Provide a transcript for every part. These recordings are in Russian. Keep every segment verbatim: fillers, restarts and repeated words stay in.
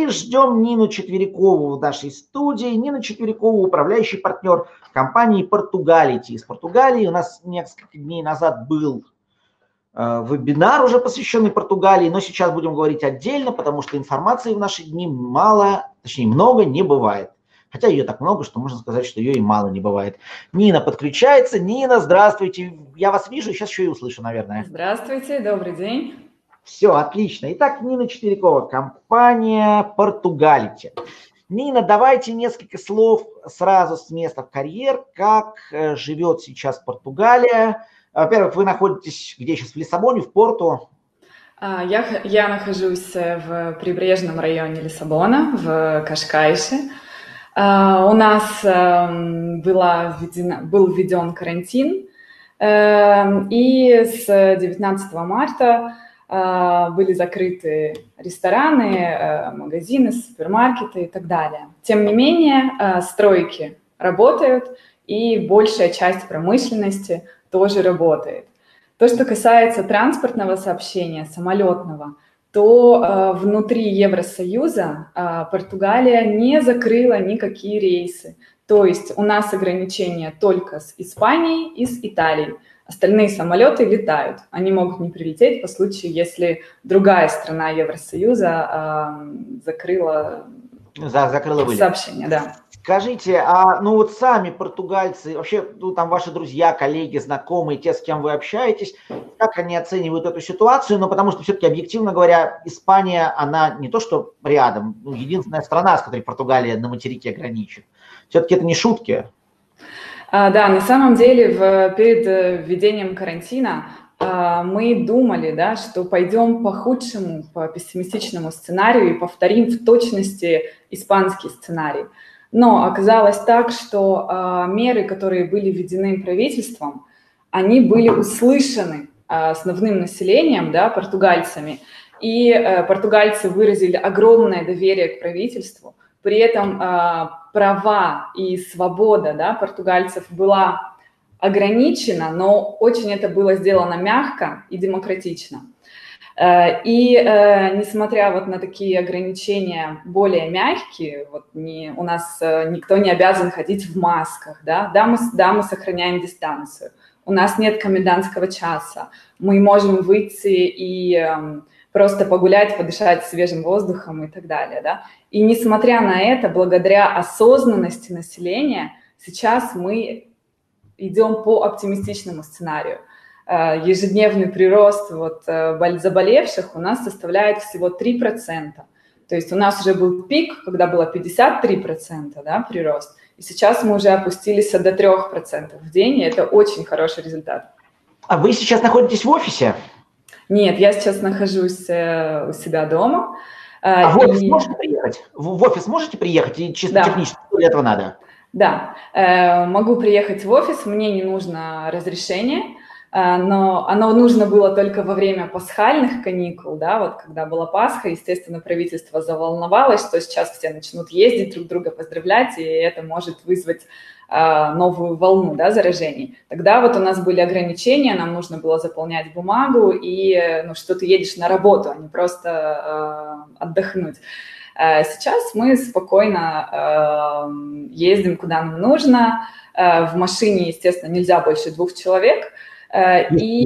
И ждем Нину Четверикову в нашей студии. Нина Четверикова, управляющий партнер компании Португалити. Из Португалии у нас несколько дней назад был э, вебинар, уже посвященный Португалии, но сейчас будем говорить отдельно, потому что информации в наши дни мало, точнее много не бывает. Хотя ее так много, что можно сказать, что ее и мало не бывает. Нина подключается. Нина, здравствуйте. Я вас вижу, сейчас еще и услышу, наверное. Здравствуйте, добрый день. Все, отлично. Итак, Нина Четверикова, компания Португалити. Нина, давайте несколько слов сразу с места в карьер. Как живет сейчас Португалия? Во-первых, вы находитесь где сейчас? В Лиссабоне, в Порту? Я, я нахожусь в прибрежном районе Лиссабона, в Кашкайше. У нас была введена, был введен карантин, и с девятнадцатого марта были закрыты рестораны, магазины, супермаркеты и так далее. Тем не менее, стройки работают, и большая часть промышленности тоже работает. То, что касается транспортного сообщения, самолетного, то э, внутри Евросоюза э, Португалия не закрыла никакие рейсы. То есть у нас ограничения только с Испанией и с Италией. Остальные самолеты летают. Они могут не прилететь по случаю, если другая страна Евросоюза э, закрыла, За, закрыла сообщение. Да. Скажите, а ну вот сами португальцы, вообще ну, там ваши друзья, коллеги, знакомые, те, с кем вы общаетесь, как они оценивают эту ситуацию? Ну, потому что все-таки, объективно говоря, Испания, она не то что рядом, ну, единственная страна, с которой Португалия на материке граничит. Все-таки это не шутки. А, да, на самом деле в, перед введением карантина а, мы думали, да, что пойдем по худшему, по пессимистичному сценарию и повторим в точности испанский сценарий. Но оказалось так, что э, меры, которые были введены правительством, они были услышаны э, основным населением, да, португальцами, и э, португальцы выразили огромное доверие к правительству. При этом э, права и свобода, да, португальцев была ограничена, но очень это было сделано мягко и демократично. И э, несмотря вот на такие ограничения более мягкие, вот не, у нас э, никто не обязан ходить в масках, да? Да, мы, да, мы сохраняем дистанцию, у нас нет комендантского часа, мы можем выйти и э, просто погулять, подышать свежим воздухом и так далее, да? И несмотря на это, благодаря осознанности населения, сейчас мы идем по оптимистичному сценарию. Ежедневный прирост вот, заболевших у нас составляет всего три процента. То есть у нас уже был пик, когда было пятьдесят три процента, да, прирост, и сейчас мы уже опустились до трех процентов в день, и это очень хороший результат. А вы сейчас находитесь в офисе? Нет, я сейчас нахожусь у себя дома. А в офис и... можете приехать? В офис можете приехать? И чисто да. Технически для этого надо? Да, могу приехать в офис, мне не нужно разрешение. Но оно нужно было только во время пасхальных каникул, да, вот когда была Пасха, естественно, правительство заволновалось, что сейчас все начнут ездить друг друга поздравлять, и это может вызвать э, новую волну, да, заражений. Тогда вот у нас были ограничения, нам нужно было заполнять бумагу, и ну, что ты едешь на работу, а не просто э, отдохнуть. Сейчас мы спокойно э, ездим, куда нам нужно, э, в машине, естественно, нельзя больше двух человек, и...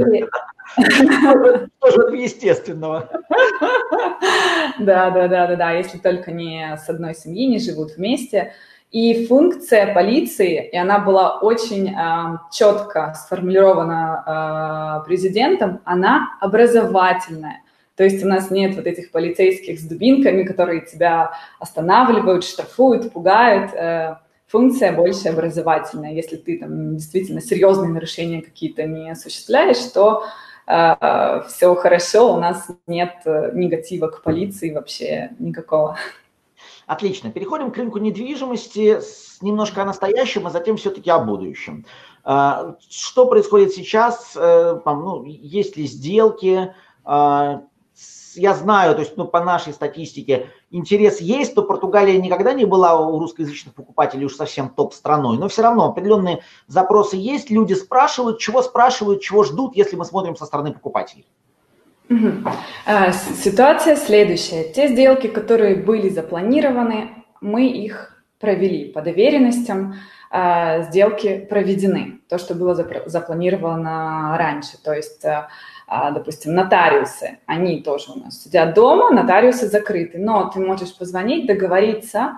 Тоже естественного. Да, да, да, да, да, если только не с одной семьи, не живут вместе. И функция полиции, и она была очень э, четко сформулирована э, президентом, она образовательная. То есть у нас нет вот этих полицейских с дубинками, которые тебя останавливают, штрафуют, пугают. Э, Функция больше образовательная. Если ты там действительно серьезные нарушения какие-то не осуществляешь, то э, все хорошо, у нас нет негатива к полиции вообще никакого. Отлично. Переходим к рынку недвижимости, с, немножко о настоящем, а затем все-таки о будущем. Э, что происходит сейчас? Э, там, ну, есть ли сделки? Э, я знаю, то есть ну, по нашей статистике интерес есть, то Португалия никогда не была у русскоязычных покупателей уж совсем топ-страной, но все равно определенные запросы есть, люди спрашивают, чего спрашивают, чего ждут, если мы смотрим со стороны покупателей. Угу. Ситуация следующая. Те сделки, которые были запланированы, мы их провели по доверенностям, сделки проведены. То, что было запланировано раньше. То есть, допустим, нотариусы, они тоже у нас сидят дома, нотариусы закрыты, но ты можешь позвонить, договориться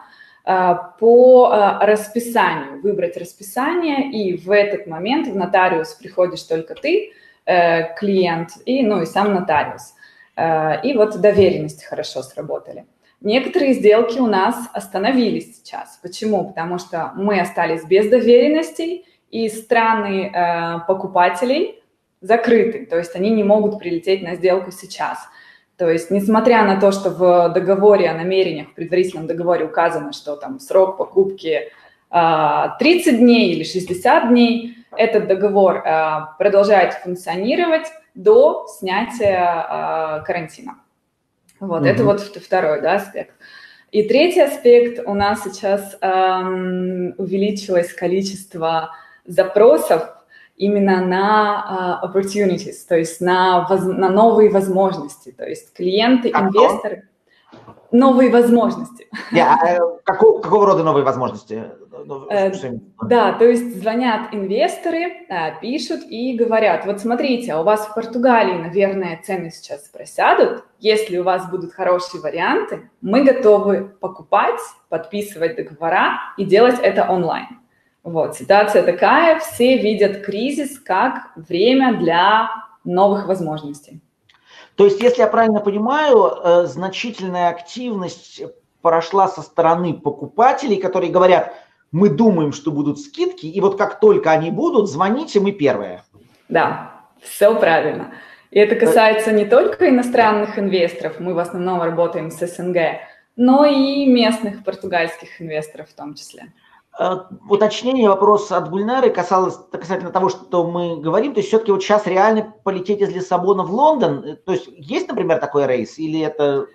по расписанию, выбрать расписание, и в этот момент в нотариус приходишь только ты, клиент и, ну, и сам нотариус. И вот доверенности хорошо сработали. Некоторые сделки у нас остановились сейчас. Почему? Потому что мы остались без доверенностей, и страны покупателей закрыты, то есть они не могут прилететь на сделку сейчас. То есть, несмотря на то, что в договоре о намерениях, в предварительном договоре указано, что там срок покупки тридцать дней или шестьдесят дней, этот договор продолжает функционировать до снятия карантина. Вот, mm-hmm. Это вот второй, да, аспект. И третий аспект, у нас сейчас эм, увеличилось количество запросов именно на uh, opportunities, то есть на, воз, на новые возможности, то есть клиенты, а инвесторы, кто? Новые возможности. Yeah, а какого, какого рода новые возможности? Uh, да, то есть звонят инвесторы, uh, пишут и говорят, вот смотрите, а у вас в Португалии, наверное, цены сейчас просядут, если у вас будут хорошие варианты, мы готовы покупать, подписывать договора и делать это онлайн. Вот, ситуация такая, все видят кризис как время для новых возможностей. То есть, если я правильно понимаю, значительная активность прошла со стороны покупателей, которые говорят, мы думаем, что будут скидки, и вот как только они будут, звоните, мы первые. Да, все правильно. И это касается не только иностранных инвесторов, мы в основном работаем с СНГ, но и местных португальских инвесторов в том числе. Уточнение, вопрос от Гульнары касалось, касательно того, что мы говорим, то есть все-таки вот сейчас реально полететь из Лиссабона в Лондон, то есть есть, например, такой рейс, или это...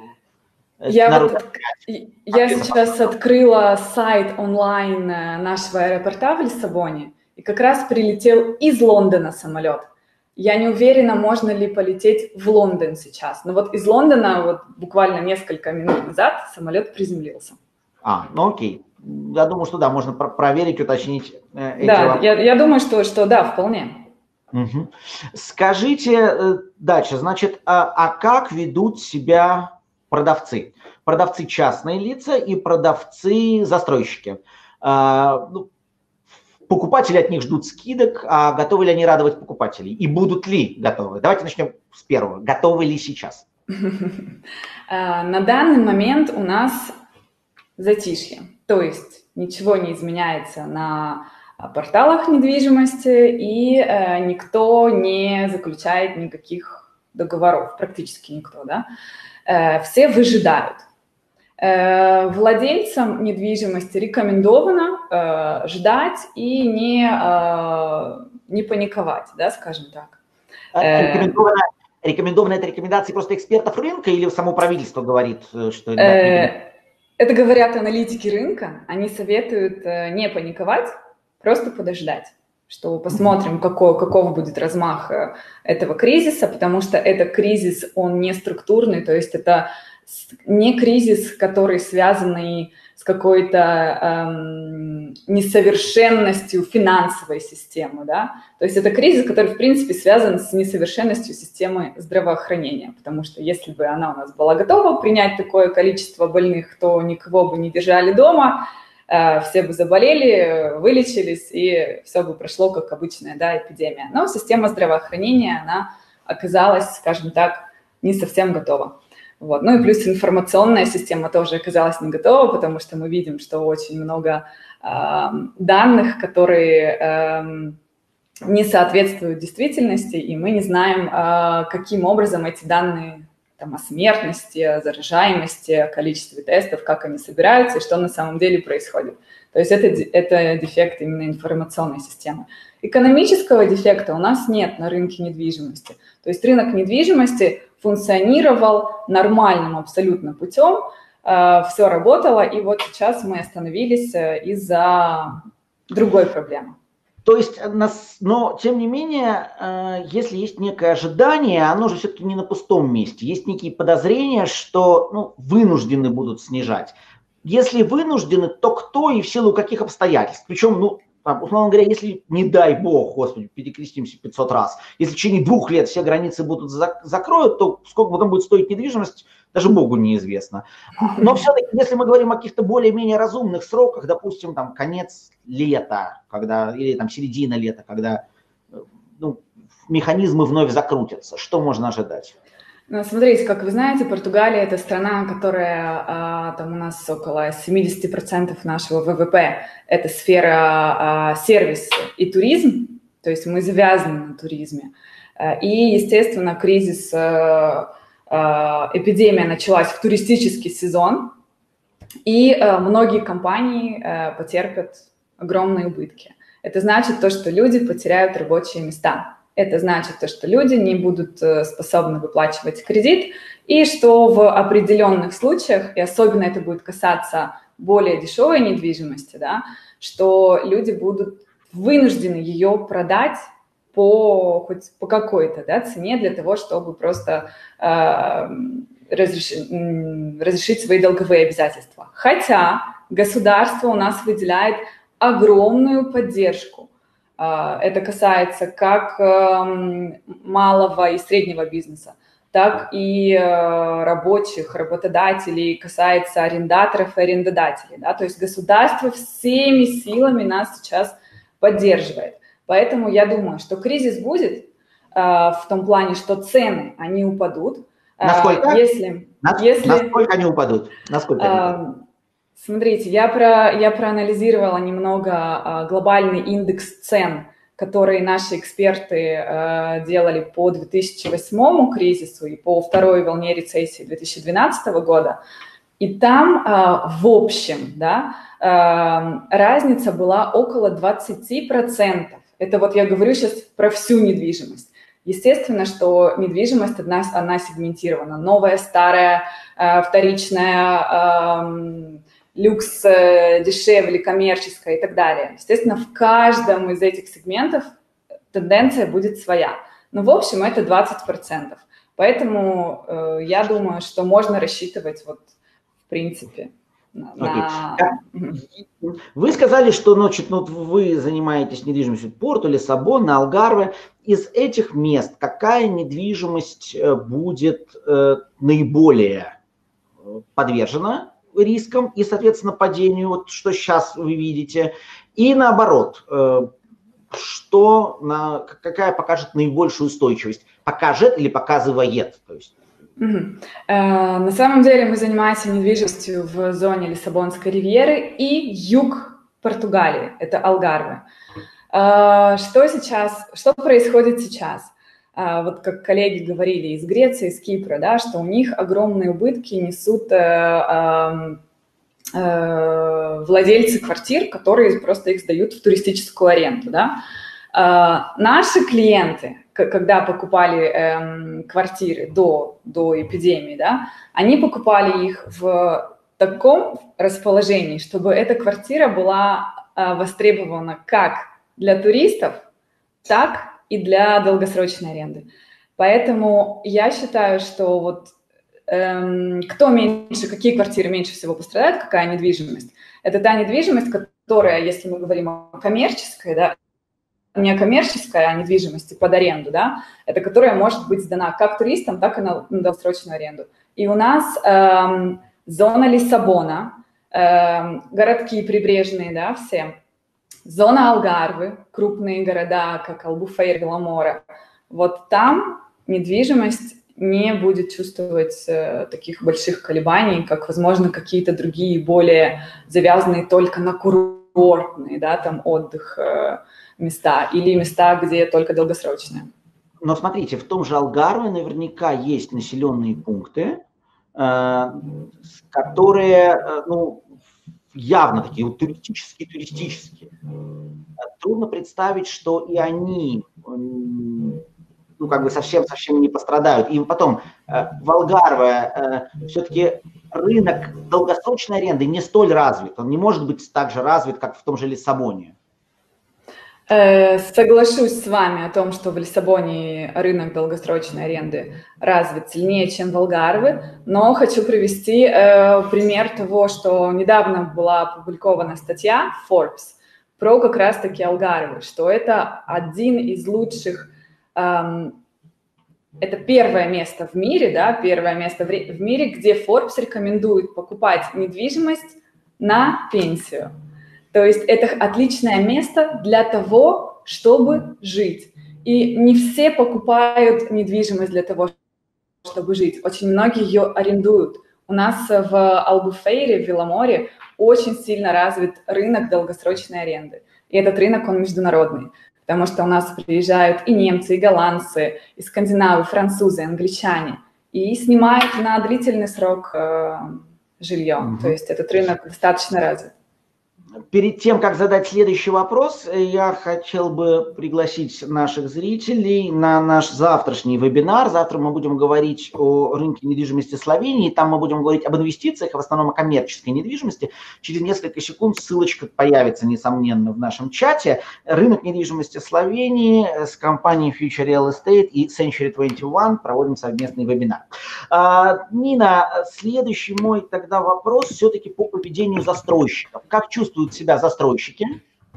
Я, вот, я сейчас открыла сайт онлайн нашего аэропорта в Лиссабоне, и как раз прилетел из Лондона самолет. Я не уверена, можно ли полететь в Лондон сейчас, но вот из Лондона вот буквально несколько минут назад самолет приземлился. А, ну окей. Я думаю, что да, можно проверить, уточнить. Э, эти да, я, я думаю, что, что да, вполне. Угу. Скажите дальше, значит, а, а как ведут себя продавцы? Продавцы частные лица и продавцы-застройщики. А, ну, покупатели от них ждут скидок, а готовы ли они радовать покупателей? И будут ли готовы? Давайте начнем с первого. Готовы ли сейчас? На данный момент у нас затишье. То есть ничего не изменяется на порталах недвижимости, и э, никто не заключает никаких договоров, практически никто, да. Э, все выжидают. Э, владельцам недвижимости рекомендовано э, ждать и не, э, не паниковать, да, скажем так. Рекомендовано, рекомендовано это рекомендации просто экспертов рынка или само правительство говорит, что... Э, Это говорят аналитики рынка, они советуют не паниковать, просто подождать, что посмотрим, какой, каков будет размах этого кризиса, потому что это кризис, он не структурный, то есть это не кризис, который связанный с какой-то эм, несовершенностью финансовой системы, да, то есть это кризис, который, в принципе, связан с несовершенностью системы здравоохранения, потому что если бы она у нас была готова принять такое количество больных, то никого бы не держали дома, э, все бы заболели, вылечились, и все бы прошло как обычная, да, эпидемия. Но система здравоохранения, она оказалась, скажем так, не совсем готова. Вот. Ну и плюс информационная система тоже оказалась не готова, потому что мы видим, что очень много э, данных, которые э, не соответствуют действительности, и мы не знаем, э, каким образом эти данные там, о смертности, о заражаемости, о количестве тестов, как они собираются и что на самом деле происходит. То есть это, это дефект именно информационной системы. Экономического дефекта у нас нет на рынке недвижимости. То есть рынок недвижимости функционировал нормальным абсолютно путем, э, все работало, и вот сейчас мы остановились из-за другой проблемы. То есть, но тем не менее, если есть некое ожидание, оно же все-таки не на пустом месте. Есть некие подозрения, что ну, вынуждены будут снижать. Если вынуждены, то кто и в силу каких обстоятельств? Причем, ну, там, условно говоря, если, не дай бог, господи, перекрестимся пятьсот раз, если в течение двух лет все границы будут за- закроют, то сколько потом будет стоить недвижимость, даже Богу неизвестно. Но все-таки, если мы говорим о каких-то более-менее разумных сроках, допустим, там, конец лета, когда, или там середина лета, когда ну, механизмы вновь закрутятся, что можно ожидать? Ну, смотрите, как вы знаете, Португалия – это страна, которая, а, там у нас около семьдесят процентов нашего ВВП – это сфера а, сервиса и туризм, то есть мы завязаны на туризме. И, естественно, кризис, а, а, эпидемия началась в туристический сезон, и а, многие компании а, потерпят огромные убытки. Это значит то, что люди потеряют рабочие места. Это значит то, что люди не будут способны выплачивать кредит, и что в определенных случаях, и особенно это будет касаться более дешевой недвижимости, да, что люди будут вынуждены ее продать по, хоть по какой-то да, цене для того, чтобы просто э, разрешить, разрешить свои долговые обязательства. Хотя государство у нас выделяет огромную поддержку. Это касается как малого и среднего бизнеса, так и рабочих, работодателей, касается арендаторов и арендодателей. Да? То есть государство всеми силами нас сейчас поддерживает. Поэтому я думаю, что кризис будет в том плане, что цены, они упадут. Насколько? Если, Нас, если, насколько они упадут? Насколько они упадут? Смотрите, я, про, я проанализировала немного а, глобальный индекс цен, который наши эксперты а, делали по две тысячи восьмому кризису и по второй волне рецессии две тысячи двенадцатого года. И там а, в общем да, а, разница была около двадцати процентов. Это вот я говорю сейчас про всю недвижимость. Естественно, что недвижимость одна, она сегментирована. Новая, старая, а, вторичная, а, люкс, дешевле, коммерческая и так далее. Естественно, в каждом из этих сегментов тенденция будет своя. Но в общем это двадцать процентов. Поэтому э, я думаю, что можно рассчитывать вот в принципе на... Okay. Вы сказали, что значит, ну, вы занимаетесь недвижимостью Порту, Лиссабона, Алгарве. Из этих мест какая недвижимость будет э, наиболее подвержена рискам и, соответственно, падению, вот что сейчас вы видите, и наоборот, что, на, какая покажет наибольшую устойчивость? Покажет или показывает? То есть... Угу. Э, на самом деле мы занимаемся недвижимостью в зоне Лиссабонской ривьеры и юг Португалии, это Алгарве. Э, что сейчас, что происходит сейчас? Вот как коллеги говорили из Греции, из Кипра, да, что у них огромные убытки несут э, э, э, владельцы квартир, которые просто их сдают в туристическую аренду. Да. Э, наши клиенты, когда покупали э, квартиры до, до эпидемии, да, они покупали их в таком расположении, чтобы эта квартира была э, востребована как для туристов, так и для долгосрочной аренды. Поэтому я считаю, что вот эм, кто меньше, какие квартиры меньше всего пострадают, какая недвижимость, это та недвижимость, которая, если мы говорим о коммерческой, да, не о коммерческой, а о недвижимости под аренду, да, это которая может быть сдана как туристам, так и на, на долгосрочную аренду. И у нас эм, зона Лиссабона, эм, городки прибрежные, да, все, зона Алгарвы, крупные города, как Албуфейра, Вила-Мора, вот там недвижимость не будет чувствовать э, таких больших колебаний, как, возможно, какие-то другие, более завязанные только на курортные, да, там отдых, э, места, или места, где только долгосрочные. Но смотрите, в том же Алгарве наверняка есть населенные пункты, э, которые, э, ну, явно такие вот туристические, туристические. Трудно представить, что и они, ну, как бы совсем-совсем не пострадают. И потом, в Алгарве все-таки рынок долгосрочной аренды не столь развит. Он не может быть так же развит, как в том же Лиссабоне. Соглашусь с вами о том, что в Лиссабоне рынок долгосрочной аренды развит сильнее, чем в Алгарве, но хочу привести э, пример того, что недавно была опубликована статья Forbes про как раз-таки Алгарве, что это один из лучших, эм, это первое место в мире, да, первое место в, в мире, где Forbes рекомендует покупать недвижимость на пенсию. То есть это отличное место для того, чтобы жить. И не все покупают недвижимость для того, чтобы жить. Очень многие ее арендуют. У нас в Албуфейре, в Виламоре, очень сильно развит рынок долгосрочной аренды. И этот рынок, он международный. Потому что у нас приезжают и немцы, и голландцы, и скандинавы, французы, англичане. И снимают на длительный срок э, жилье. Mm-hmm. То есть этот рынок достаточно развит. Перед тем, как задать следующий вопрос, я хотел бы пригласить наших зрителей на наш завтрашний вебинар. Завтра мы будем говорить о рынке недвижимости Словении. Там мы будем говорить об инвестициях, в основном о коммерческой недвижимости. Через несколько секунд ссылочка появится, несомненно, в нашем чате. Рынок недвижимости Словении с компанией Future Real Estate и Century двадцать один проводим совместный вебинар. А, Нина, следующий мой тогда вопрос все-таки по поведению застройщиков. Как чувствуют себя застройщики,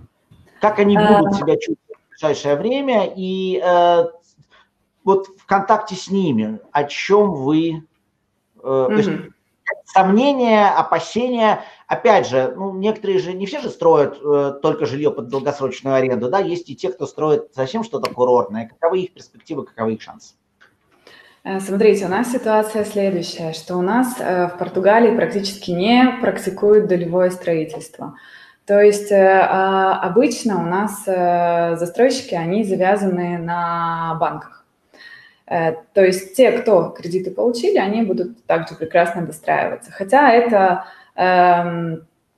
как они будут себя чувствовать в ближайшее время, и э, вот в контакте с ними, о чем вы, э, mm-hmm. то есть, сомнения, опасения, опять же, ну, некоторые же, не все же строят э, только жилье под долгосрочную аренду, да, есть и те, кто строит совсем что-то курортное, каковы их перспективы, каковы их шансы? Смотрите, у нас ситуация следующая, что у нас в Португалии практически не практикуют долевое строительство. То есть обычно у нас застройщики, они завязаны на банках. То есть те, кто кредиты получили, они будут также прекрасно достраиваться. Хотя это э,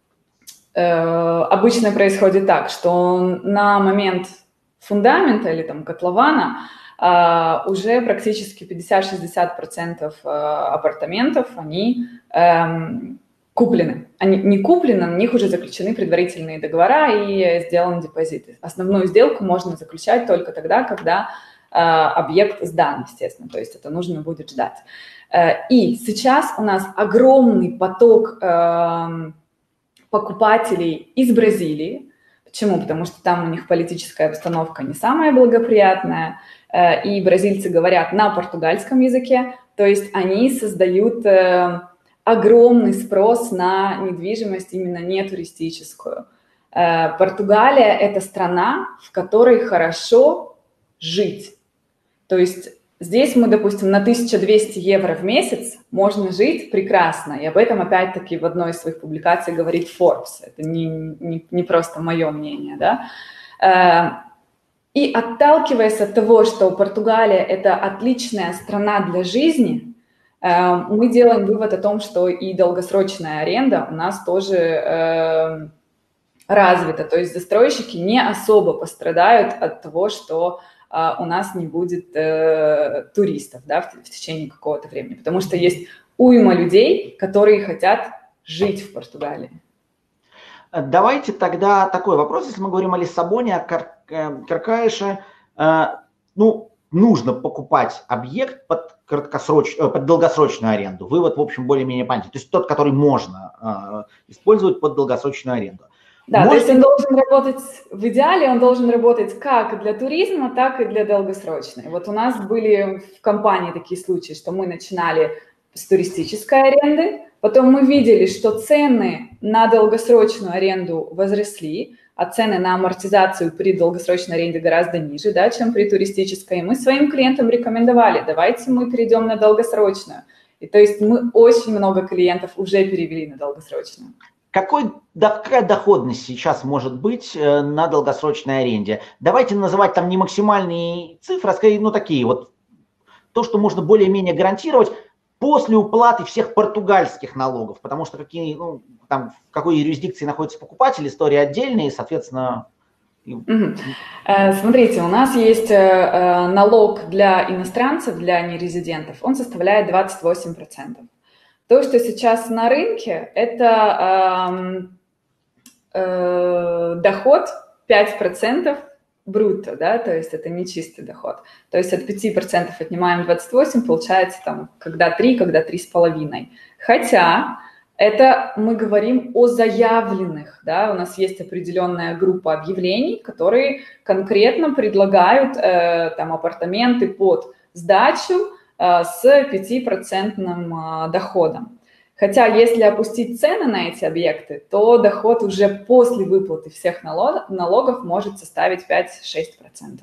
э, обычно происходит так, что на момент фундамента или там котлована Uh, уже практически пятьдесят-шестьдесят процентов uh, апартаментов, они um, куплены. Они не куплены, на них уже заключены предварительные договора и сделаны депозиты. Основную сделку можно заключать только тогда, когда uh, объект сдан, естественно, то есть это нужно будет ждать. Uh, и сейчас у нас огромный поток uh, покупателей из Бразилии. Почему? Потому что там у них политическая обстановка не самая благоприятная, и бразильцы говорят на португальском языке, то есть они создают огромный спрос на недвижимость именно не туристическую. Португалия – это страна, в которой хорошо жить. То есть здесь мы, допустим, на тысячу двести евро в месяц можно жить прекрасно. И об этом, опять-таки, в одной из своих публикаций говорит Forbes. Это не, не, не просто мое мнение, да. И отталкиваясь от того, что Португалия – это отличная страна для жизни, мы делаем вывод о том, что и долгосрочная аренда у нас тоже развита. То есть застройщики не особо пострадают от того, что у нас не будет туристов, да, в течение какого-то времени. Потому что есть уйма людей, которые хотят жить в Португалии. Давайте тогда такой вопрос, если мы говорим о Лиссабоне, о Кар- Каркаише, э, ну, нужно покупать объект под, краткосроч... под долгосрочную аренду. Вывод, в общем, более-менее понятен. То есть тот, который можно э, использовать под долгосрочную аренду. Да, Можете... то есть он должен работать, в идеале он должен работать как для туризма, так и для долгосрочной. Вот у нас были в компании такие случаи, что мы начинали с туристической аренды, потом мы видели, что цены на долгосрочную аренду возросли, а цены на амортизацию при долгосрочной аренде гораздо ниже, да, чем при туристической. И мы своим клиентам рекомендовали, давайте мы перейдем на долгосрочную. И то есть мы очень много клиентов уже перевели на долгосрочную. Какой, какая доходность сейчас может быть на долгосрочной аренде? Давайте называть там не максимальные цифры, а скорее, ну, такие вот, то, что можно более-менее гарантировать после уплаты всех португальских налогов, потому что какие, ну, там, в какой юрисдикции находится покупатель, история отдельная, и, соответственно... Угу. Смотрите, у нас есть налог для иностранцев, для нерезидентов, он составляет двадцать восемь процентов. То, что сейчас на рынке, это э, э, доход пять процентов брутто, да, то есть это не чистый доход. То есть от пяти процентов отнимаем двадцать восемь, получается там когда три, когда три с половиной. Хотя это мы говорим о заявленных, да, у нас есть определенная группа объявлений, которые конкретно предлагают э, там апартаменты под сдачу э, с пятипроцентным э, доходом. Хотя если опустить цены на эти объекты, то доход уже после выплаты всех налог, налогов может составить пять-шесть процентов.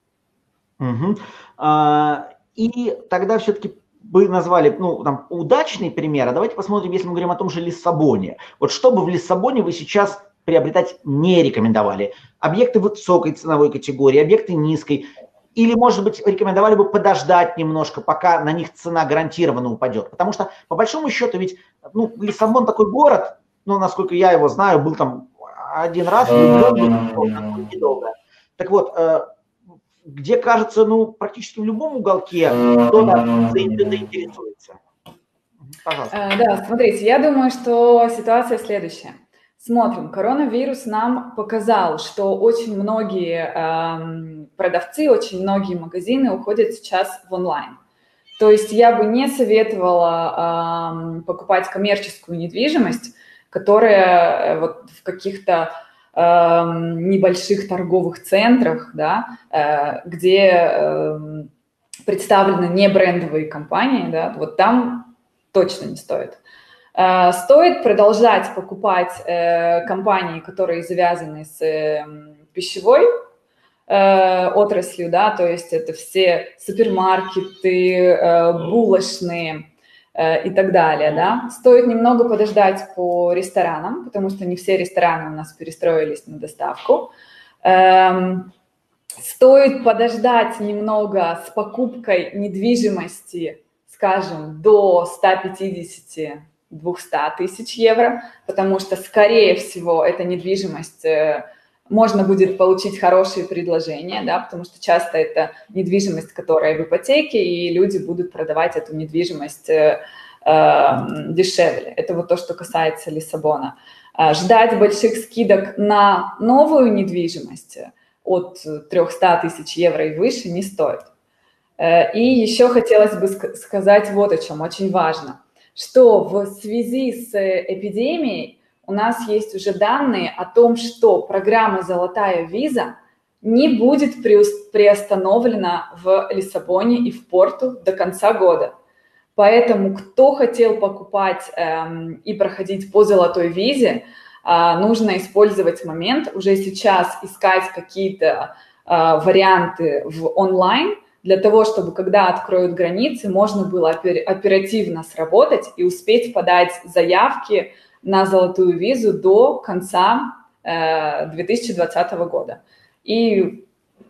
Угу. А, и тогда все-таки вы назвали, ну, там, удачный пример, а давайте посмотрим, если мы говорим о том же Лиссабоне. Вот что бы в Лиссабоне вы сейчас приобретать не рекомендовали? Объекты высокой ценовой категории, объекты низкой, или, может быть, рекомендовали бы подождать немножко, пока на них цена гарантированно упадет? Потому что, по большому счету, ведь, ну, Лиссабон такой город, ну, насколько я его знаю, был там один раз, недолго. Так вот, где, кажется, ну, практически в любом уголке кто-то заинтересуется. Пожалуйста. Да, смотрите, я думаю, что ситуация следующая. Смотрим, коронавирус нам показал, что очень многие э, продавцы, очень многие магазины уходят сейчас в онлайн. То есть я бы не советовала э, покупать коммерческую недвижимость, которая вот в каких-то э, небольших торговых центрах, да, э, где э, представлены не брендовые компании, да, вот там точно не стоит. Стоит продолжать покупать э, компании, которые завязаны с э, пищевой э, отраслью, да, то есть это все супермаркеты, э, булочные э, и так далее, да. Стоит немного подождать по ресторанам, потому что не все рестораны у нас перестроились на доставку. Эм, стоит подождать немного с покупкой недвижимости, скажем, до ста пятидесяти двухсот тысяч евро, потому что, скорее всего, эта недвижимость э, можно будет получить хорошие предложения, да, потому что часто это недвижимость, которая в ипотеке, и люди будут продавать эту недвижимость э, э, дешевле. Это вот то, что касается Лиссабона. Э, ждать больших скидок на новую недвижимость от трёхсот тысяч евро и выше не стоит. Э, и еще хотелось бы ск- сказать вот о чем, очень важно, что в связи с эпидемией у нас есть уже данные о том, что программа «Золотая виза» не будет приостановлена в Лиссабоне и в Порту до конца года. Поэтому кто хотел покупать эм, и проходить по «Золотой визе», э, нужно использовать момент, уже сейчас искать какие-то э, варианты в онлайн, для того, чтобы, когда откроют границы, можно было оперативно сработать и успеть подать заявки на золотую визу до конца э, две тысячи двадцатого года. И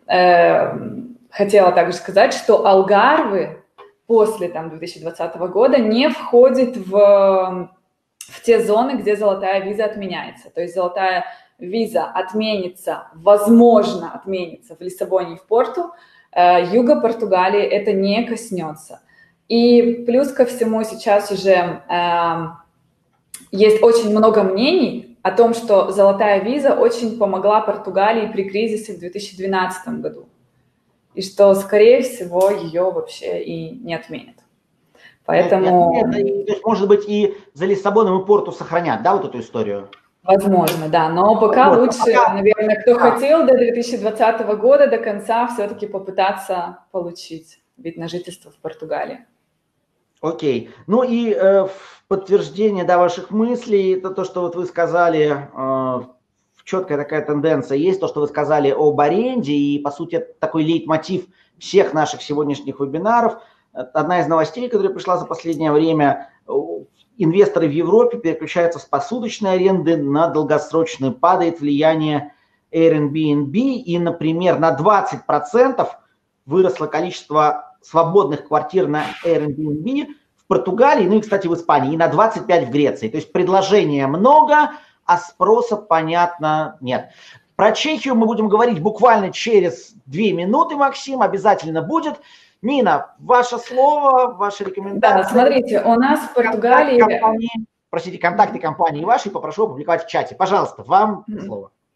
э, хотела также сказать, что Алгарве после там, две тысячи двадцатого года не входит в, в те зоны, где золотая виза отменяется. То есть золотая виза отменится, возможно, отменится в Лиссабоне и в Порту, юга Португалии это не коснется. И плюс ко всему сейчас уже э, есть очень много мнений о том, что золотая виза очень помогла Португалии при кризисе в две тысячи двенадцатом году. И что, скорее всего, ее вообще и не отменят. Поэтому... Нет, нет, нет, то есть, может быть, и за Лиссабоном и Порту сохранят, да, вот эту историю? Возможно, да, но пока вот, лучше, пока... наверное, кто да. хотел до две тысячи двадцатого года, до конца все-таки попытаться получить вид на жительство в Португалии. Окей. Ну и э, в подтверждение, да, ваших мыслей, это то, что вот вы сказали, э, четкая такая тенденция есть, то, что вы сказали об аренде, и, по сути, это такой лейтмотив всех наших сегодняшних вебинаров. Одна из новостей, которая пришла за последнее время, инвесторы в Европе переключаются с посуточной аренды на долгосрочную, падает влияние Airbnb, и, например, на двадцать процентов выросло количество свободных квартир на Airbnb в Португалии, ну и, кстати, в Испании, и на двадцать пять в Греции. То есть предложения много, а спроса, понятно, нет. Про Чехию мы будем говорить буквально через две минуты, Максим, обязательно будет. Нина, ваше слово, ваши рекомендации. Да, смотрите, у нас в Португалии... Контакты компании, простите, контакты компании вашей попрошу опубликовать в чате. Пожалуйста, вам слово.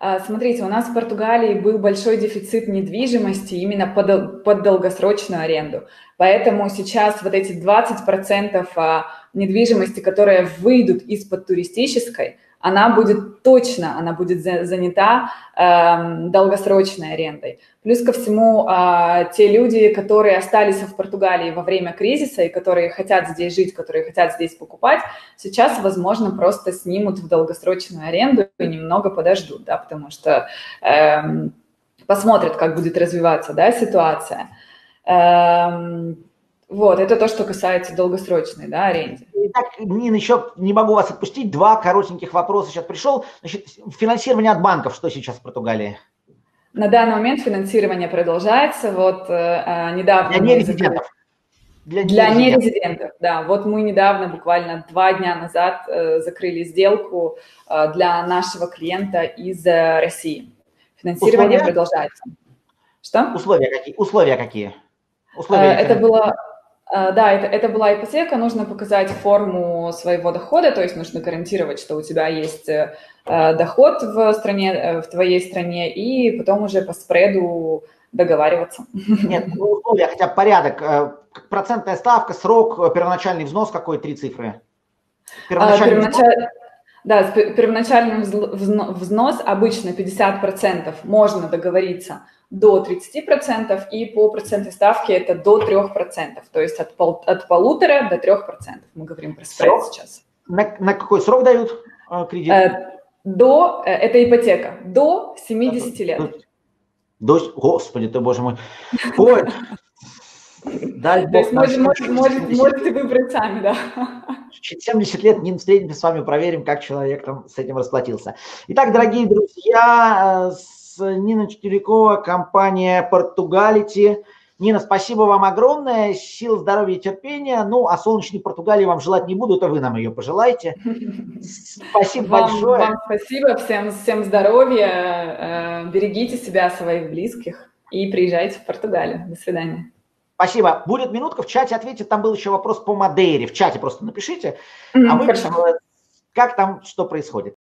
Смотрите, у нас в Португалии был большой дефицит недвижимости именно под, под долгосрочную аренду. Поэтому сейчас вот эти двадцать процентов недвижимости, которые выйдут из-под туристической, она будет точно, она будет занята э, долгосрочной арендой. Плюс ко всему, э, те люди, которые остались в Португалии во время кризиса и которые хотят здесь жить, которые хотят здесь покупать, сейчас, возможно, просто снимут в долгосрочную аренду и немного подождут, да, потому что э, посмотрят, как будет развиваться, да, ситуация. Э, Вот, это то, что касается долгосрочной, да, аренды. Итак, Нина, еще не могу вас отпустить. Два коротеньких вопроса сейчас пришел. Значит, финансирование от банков, что сейчас в Португалии? На данный момент финансирование продолжается. Вот э, недавно... Для нерезидентов. Для, Для нерезидентов. нерезидентов, да. Вот мы недавно, буквально два дня назад, э, закрыли сделку э, для нашего клиента из э, России. Финансирование Условия? Продолжается. Что? Условия какие? Условия какие? Условия э, это было... Да, это, это была ипотека, нужно показать форму своего дохода, то есть нужно гарантировать, что у тебя есть э, доход в стране, в твоей стране, и потом уже по спреду договариваться. Нет, условия, хотя бы порядок, э, процентная ставка, срок, первоначальный взнос какой, три цифры? Первоначальный а, первоначаль... взнос? Да, первоначальный взнос обычно пятьдесят процентов, можно договориться до тридцати процентов, и по процентной ставке это до трёх процентов, то есть от, пол, от полутора до трёх процентов. Мы говорим про спред срок? Сейчас. На, на какой срок дают э, кредит? Э, до, э, это ипотека, до семидесяти лет. До, господи ты, боже мой. Ой. Дай бог. То есть можете, можете, можете выбрать сами, да. Через семьдесят лет не встретимся с вами, проверим, как человек там с этим расплатился. Итак, дорогие друзья, с Нина Четверякова, компания Португалити. Нина, спасибо вам огромное, сил, здоровья и терпения. Ну, а солнечной Португалии вам желать не буду, это вы нам ее пожелаете. Спасибо вам, большое. Вам спасибо, всем, всем здоровья, берегите себя, своих близких и приезжайте в Португалию. До свидания. Спасибо. Будет минутка, в чате ответит. Там был еще вопрос по Мадейре. В чате просто напишите. Mm-hmm, а мы, хорошо. как там, что происходит.